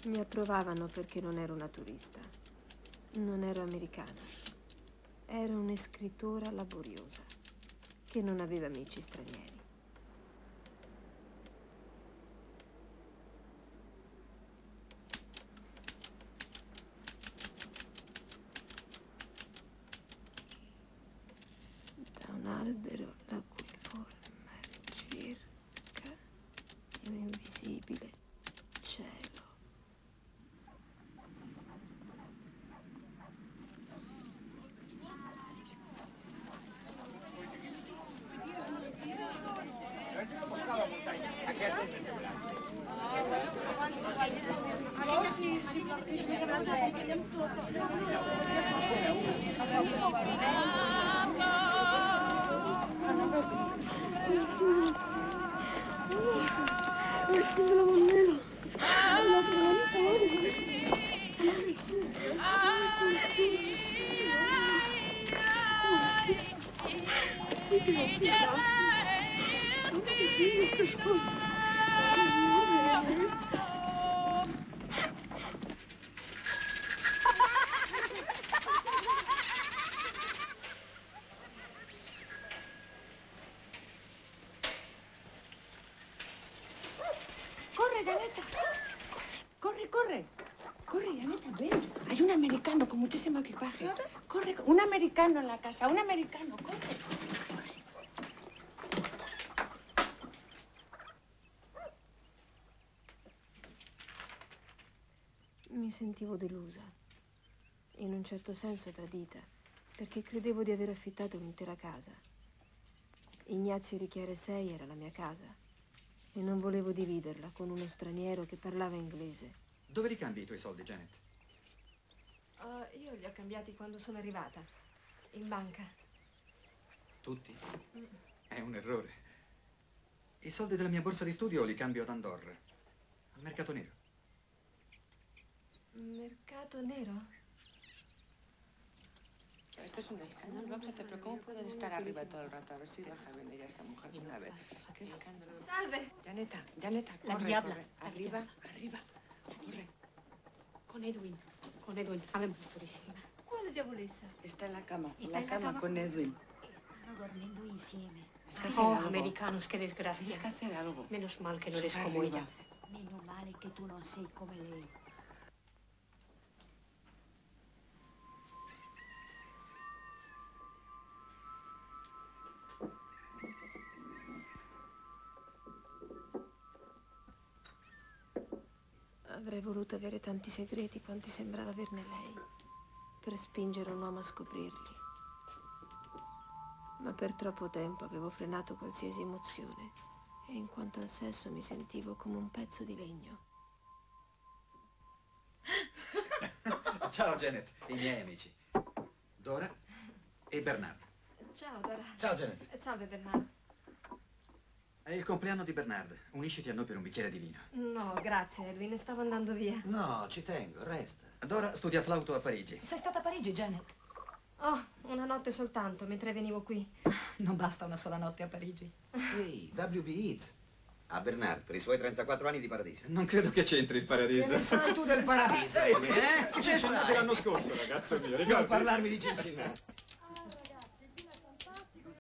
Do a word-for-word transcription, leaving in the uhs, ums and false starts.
Mi approvavano perché non ero una turista. Non ero americana. Ero una scrittora laboriosa che non aveva amici stranieri. Da un albero la cui forma cerca un invisibile cielo. Corre, Janeta. Corre, corre. Corre, Janeta, ven. Hay un americano con muchísimo equipaje. Corre, un americano en la casa, un americano, corre. Mi sentivo delusa, in un certo senso tradita, perché credevo di aver affittato un'intera casa. Ignazio Richiere sei era la mia casa e non volevo dividerla con uno straniero che parlava inglese. Dove li cambi i tuoi soldi, Janet? Uh, io li ho cambiati quando sono arrivata, in banca. Tutti? È un errore. I soldi della mia borsa di studio li cambio ad Andorra, al mercato nero. ¿Mercado nero? Esto es un escándalo, pero ¿cómo pueden estar arriba todo el rato? A ver si baja bien ella esta mujer de una vez. Qué escándalo. Salve. Janeta, Janeta, corre, La diabla. corre. Arriba, arriba, corre. Con Edwin, con Edwin. Ave Purissima. Quale diavolessa? Está en la cama, en Está la en la cama cama con con- Edwin. Stanno dormendo insieme. Tienes que hacer Oh, algo. americanos, qué Tienes que desgracia. hacer algo. Menos mal que no eres Sube como arriba. ella. Meno male che tu non sei come lei. Avrei voluto avere tanti segreti quanti sembrava averne lei, per spingere un uomo a scoprirli. Ma per troppo tempo avevo frenato qualsiasi emozione e in quanto al sesso mi sentivo come un pezzo di legno. Ciao, Janet, i miei amici. Dora e Bernard. Ciao, Dora. Ciao, Janet. Salve, Bernardo. È il compleanno di Bernard. Unisciti a noi per un bicchiere di vino. No, grazie, Edwin, stavo andando via. No, ci tengo, resta. Dora studia flauto a Parigi. Sei stata a Parigi, Janet? Oh, una notte soltanto, mentre venivo qui. Non basta una sola notte a Parigi. Ehi, W B Eats. A Bernard, per i suoi trentaquattro anni di paradiso. Non credo che c'entri il paradiso. Che ne sai tu del paradiso? Ehi, eh? Ci sono andati l'anno scorso, ragazzo mio, ricordi? Non parlarmi di Cincinnati.